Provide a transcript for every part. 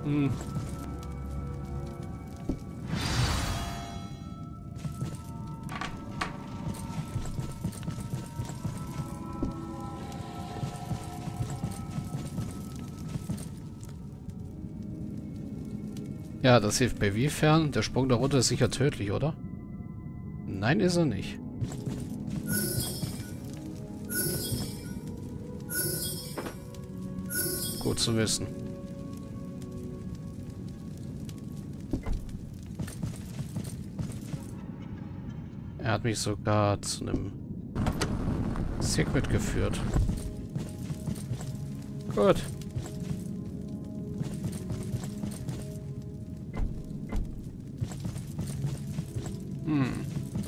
Hm. Ja, das hilft bei wiefern? Der Sprung darunter ist sicher tödlich, oder? Nein, ist er nicht. Gut zu wissen. Er hat mich sogar zu einem Secret geführt. Gut. Hm.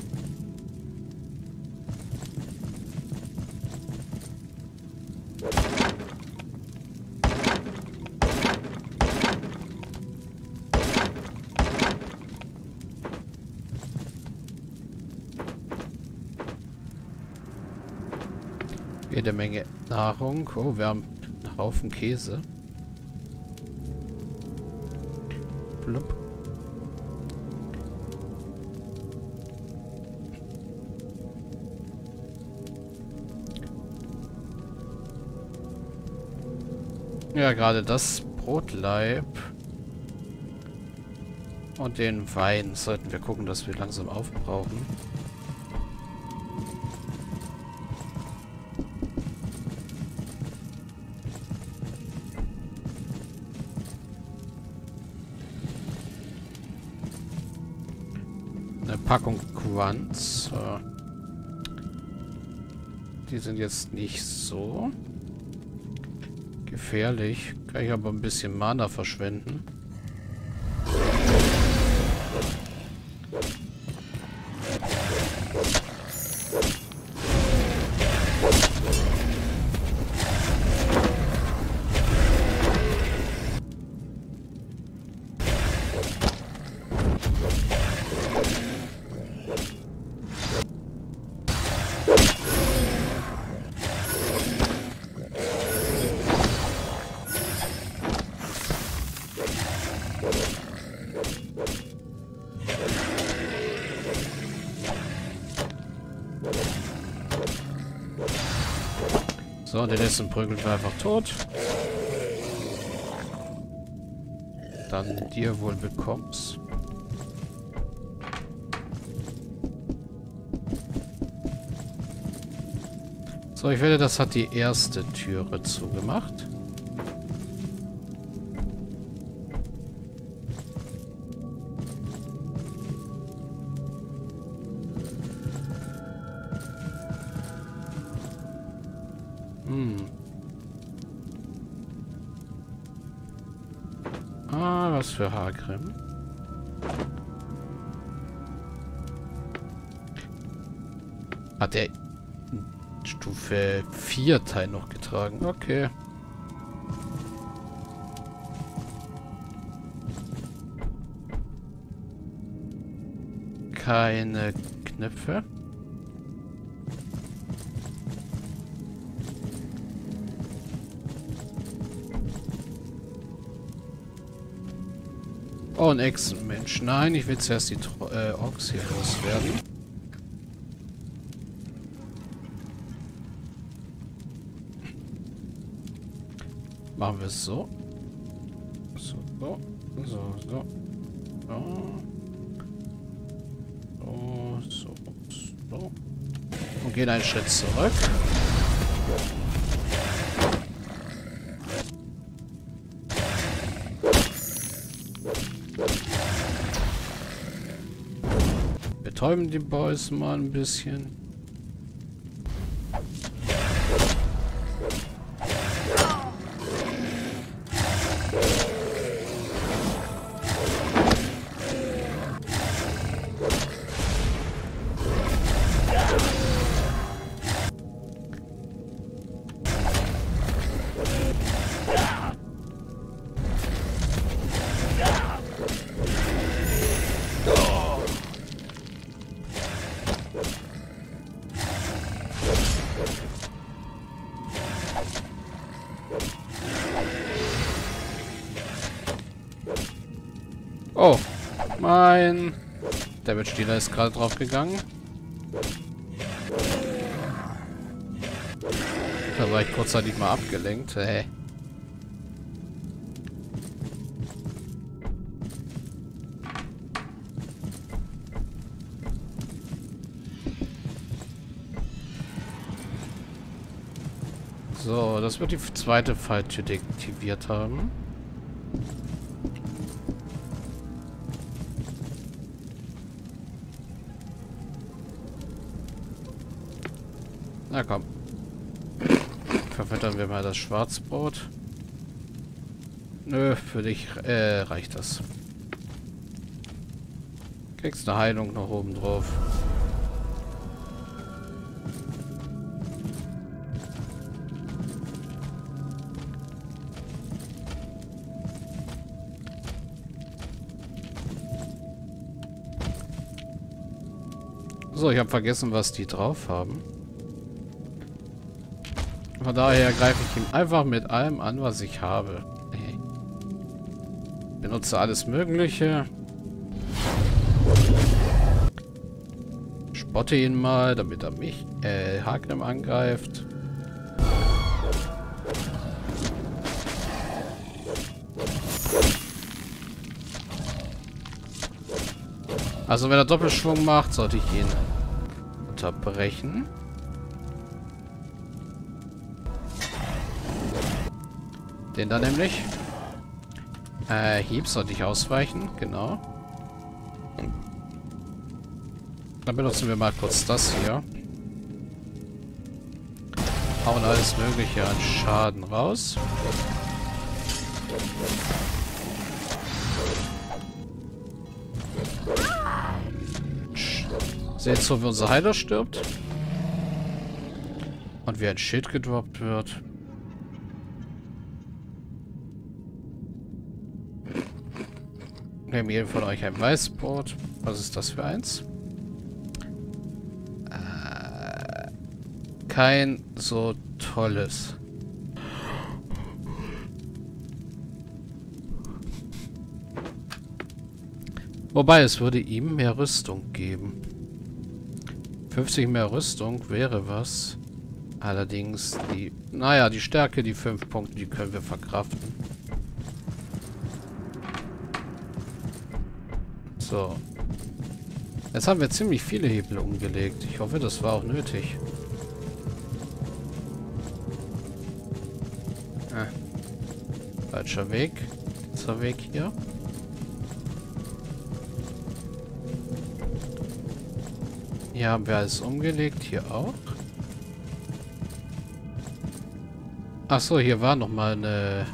Jede Menge Nahrung. Oh, wir haben einen Haufen Käse. Blub. Ja, gerade das Brotleib und den Wein sollten wir gucken, dass wir langsam aufbrauchen. Eine Packung Quants. Die sind jetzt nicht so gefährlich. Kann ich aber ein bisschen Mana verschwenden. So, den letzten prügeln wir einfach tot. Dann dir wohl bekommst. So, ich wette, das hat die erste Türe zugemacht. Ah, was für Haarcreme. Hat er Stufe 4 Teil noch getragen? Okay. Keine Knöpfe. Oh, ein Echsenmensch. Nein, ich will zuerst die Orks hier loswerden. Machen wir es so. So, so, so, so. So, so, so. Und gehen einen Schritt zurück. Betäuben die Boys mal ein bisschen. Oh, mein Damage-Dealer ist gerade drauf gegangen. Da war ich kurzzeitig mal abgelenkt. Hey. So, das wird die zweite Falltür deaktiviert haben. Na komm. Verfüttern wir mal das Schwarzbrot. Nö, für dich reicht das. Kriegst eine Heilung noch oben drauf. So, ich habe vergessen, was die drauf haben. Von daher greife ich ihn einfach mit allem an, was ich habe. Benutze alles Mögliche. Spotte ihn mal, damit er mich, Hagnum angreift. Also wenn er Doppelschwung macht, sollte ich ihn unterbrechen. Den da nämlich. Hieb sollte ich ausweichen, genau. Dann benutzen wir mal kurz das hier. Hauen alles Mögliche an Schaden raus. Seht so, wie unser Heiler stirbt. Und wie ein Schild gedroppt wird. Nehmt jeden von euch ein Weißbrot. Was ist das für eins? Kein so tolles. Wobei, es würde ihm mehr Rüstung geben. 50 mehr Rüstung wäre was. Allerdings die... Naja, die Stärke, die 5 Punkte, die können wir verkraften. So. Jetzt haben wir ziemlich viele Hebel umgelegt. Ich hoffe, das war auch nötig. Falscher Weg. Dieser Weg hier. Hier haben wir alles umgelegt. Hier auch. Achso, hier war noch mal eine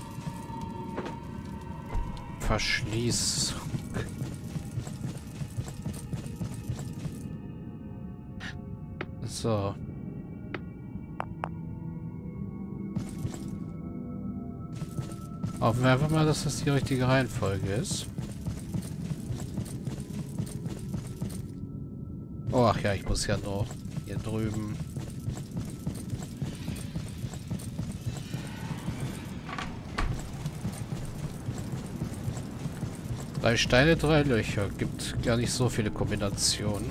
Verschließung. So. Hoffen wir einfach mal, dass das die richtige Reihenfolge ist. Oh, ach ja, ich muss ja noch hier drüben. Drei Steine, 3 Löcher. Gibt gar nicht so viele Kombinationen.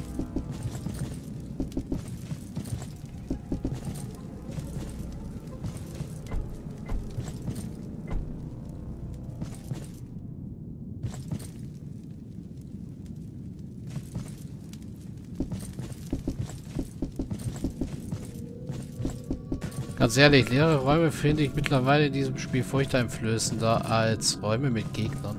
Ganz ehrlich, leere Räume finde ich mittlerweile in diesem Spiel furchteinflößender als Räume mit Gegnern.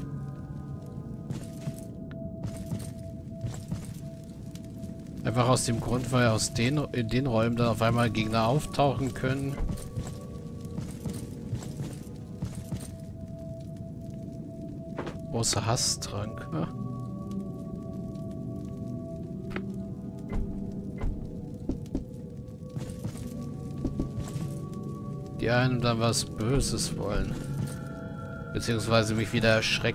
Einfach aus dem Grund, weil in den Räumen dann auf einmal Gegner auftauchen können. Großer Hasstrank, ne? Die einen dann was Böses wollen. Beziehungsweise mich wieder erschrecken.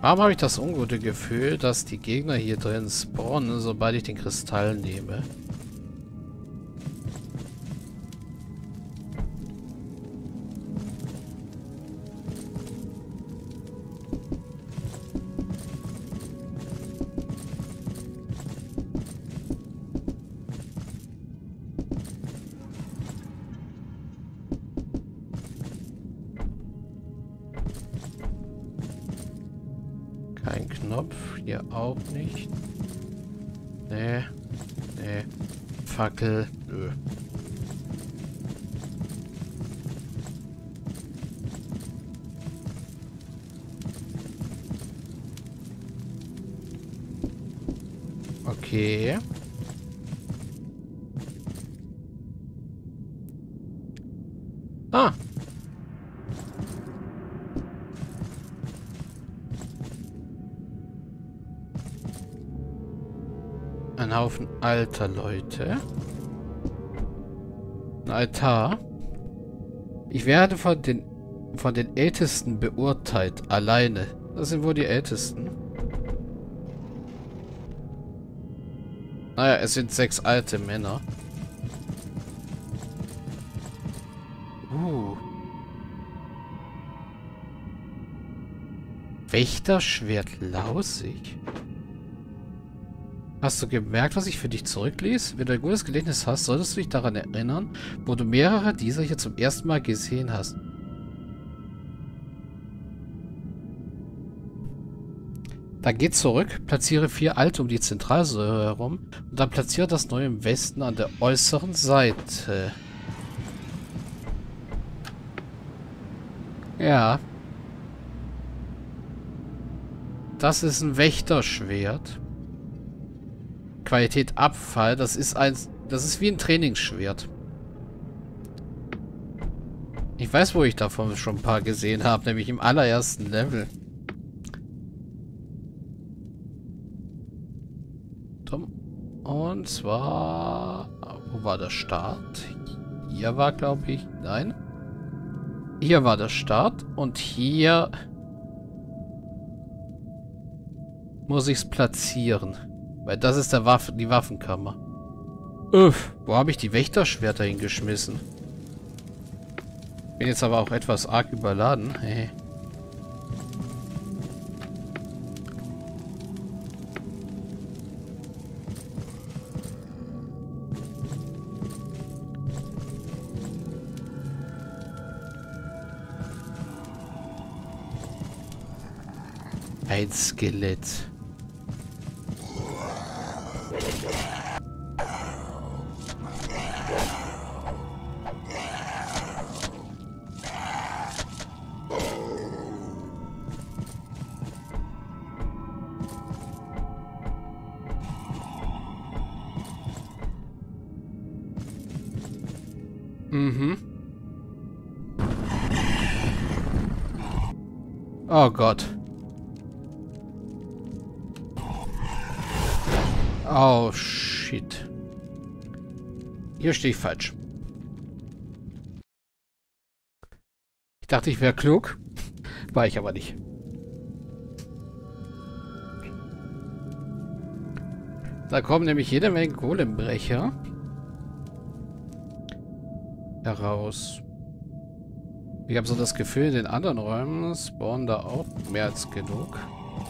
Warum habe ich das ungute Gefühl, dass die Gegner hier drin spawnen, sobald ich den Kristall nehme? Kein Knopf, hier auch nicht. Nee, nee. Fackel, nö. Okay. Ah. Ein Haufen alter Leute. Ein Altar. Ich werde von den Ältesten beurteilt. Alleine. Das sind wohl die Ältesten. Naja, es sind 6 alte Männer. Wächterschwert lausig. Hast du gemerkt, was ich für dich zurückließ? Wenn du ein gutes Gedächtnis hast, solltest du dich daran erinnern, wo du mehrere dieser hier zum ersten Mal gesehen hast. Dann geh zurück, platziere 4 alte um die Zentralsäule herum und dann platziere das neue im Westen an der äußeren Seite. Ja. Das ist ein Wächterschwert. Qualität Abfall, das ist wie ein Trainingsschwert. Ich weiß, wo ich davon schon ein paar gesehen habe, nämlich im allerersten Level. Und zwar... Wo war der Start? Hier war, glaube ich... Nein. Hier war der Start und hier... muss ich es platzieren. Weil das ist die Waffenkammer. Wo habe ich die Wächterschwerter hingeschmissen? Bin jetzt aber auch etwas arg überladen. Hey. Ein Skelett. Mhm. Oh Gott. Oh, shit. Hier stehe ich falsch. Ich dachte, ich wäre klug. War ich aber nicht. Da kommen nämlich jede Menge Golembrecher heraus. Ich habe so das Gefühl, in den anderen Räumen spawnen da auch mehr als genug.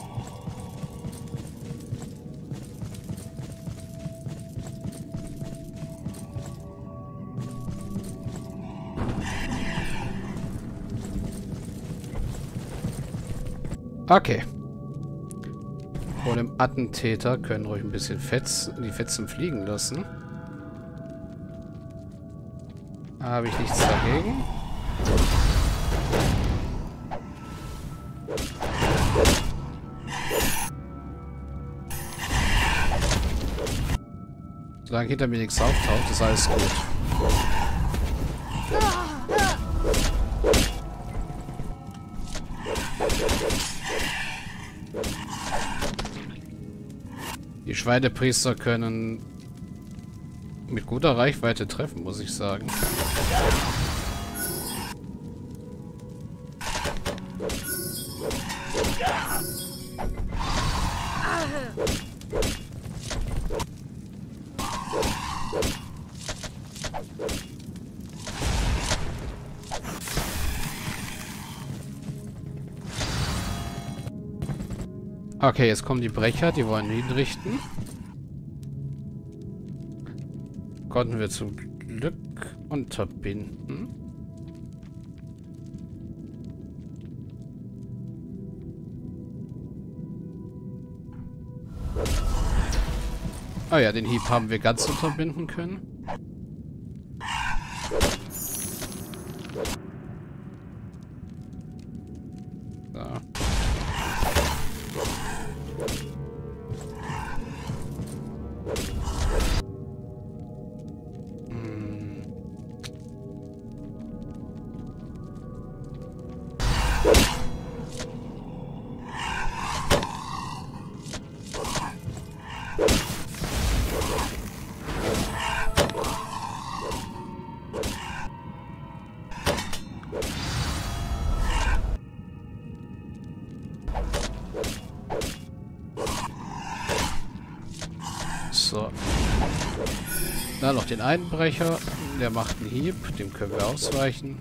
Okay. Vor dem Attentäter können ruhig ein bisschen die Fetzen fliegen lassen. Habe ich nichts dagegen. Solange hinter mir nichts auftaucht, ist alles gut. Die Schweinepriester können mit guter Reichweite treffen, muss ich sagen. Okay, jetzt kommen die Brecher, die wollen hinrichten. Konnten wir zum Glück unterbinden. Ah ja, den Hieb haben wir ganz unterbinden können. So. So. Dann noch den Einbrecher. Der macht einen Hieb. Dem können wir ausweichen.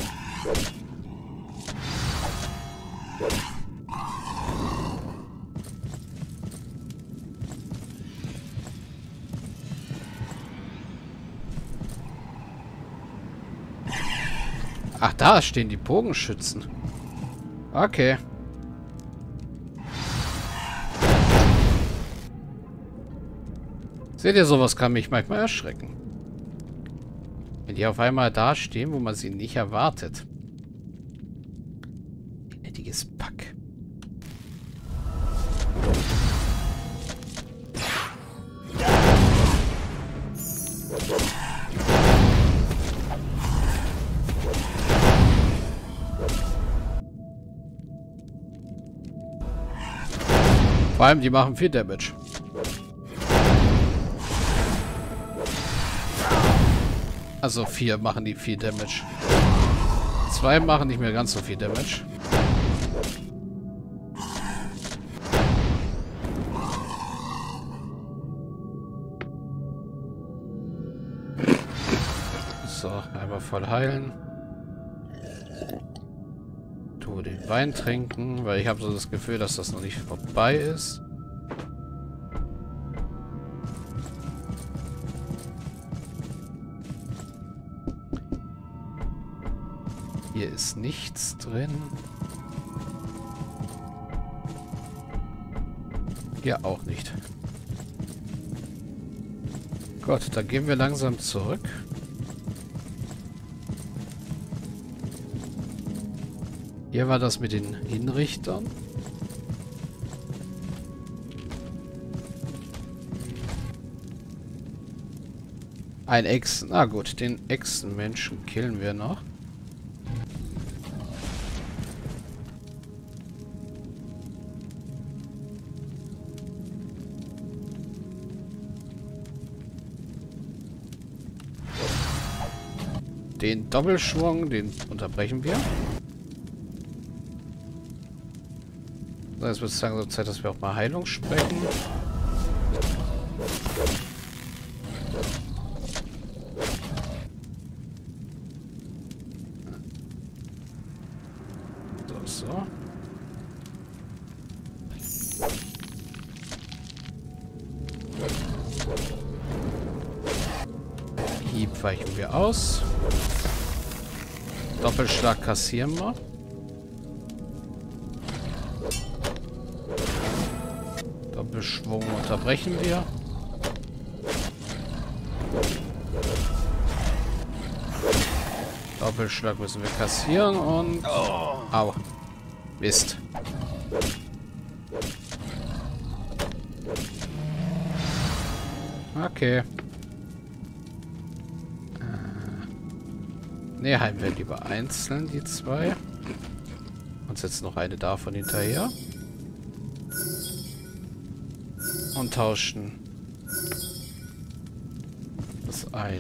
Ach, da stehen die Bogenschützen. Okay. Seht ihr, sowas kann mich manchmal erschrecken. Wenn die auf einmal da stehen, wo man sie nicht erwartet. Gnädiges Pack. Vor allem, die machen viel Damage. Also 4 machen die viel Damage. 2 machen nicht mehr ganz so viel Damage. So, einmal voll heilen. Du den Wein trinken, weil ich habe so das Gefühl, dass das noch nicht vorbei ist. Hier ist nichts drin. Hier auch nicht. Gut, dann gehen wir langsam zurück. Hier war das mit den Hinrichtern. Ein Echsen. Na gut, den Echsenmenschen killen wir noch. Den Doppelschwung, den unterbrechen wir. So, jetzt wird es langsam Zeit, dass wir auch mal Heilung sprechen. So. Hieb weichen wir aus. Doppelschlag kassieren wir. Doppelschwung unterbrechen wir. Doppelschlag müssen wir kassieren und... Au. Mist. Okay. Ne, heilen wir lieber einzeln, die zwei. Und setzen noch eine davon hinterher. Und tauschen das ein.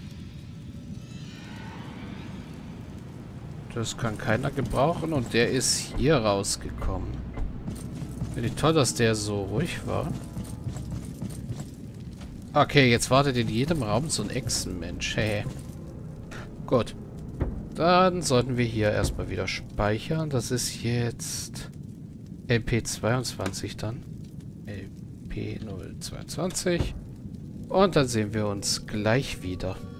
Das kann keiner gebrauchen und der ist hier rausgekommen. Finde ich toll, dass der so ruhig war. Okay, jetzt wartet in jedem Raum so ein Echsenmensch. Hey. Gut. Dann sollten wir hier erstmal wieder speichern. Das ist jetzt LP22 dann. LP022. Und dann sehen wir uns gleich wieder.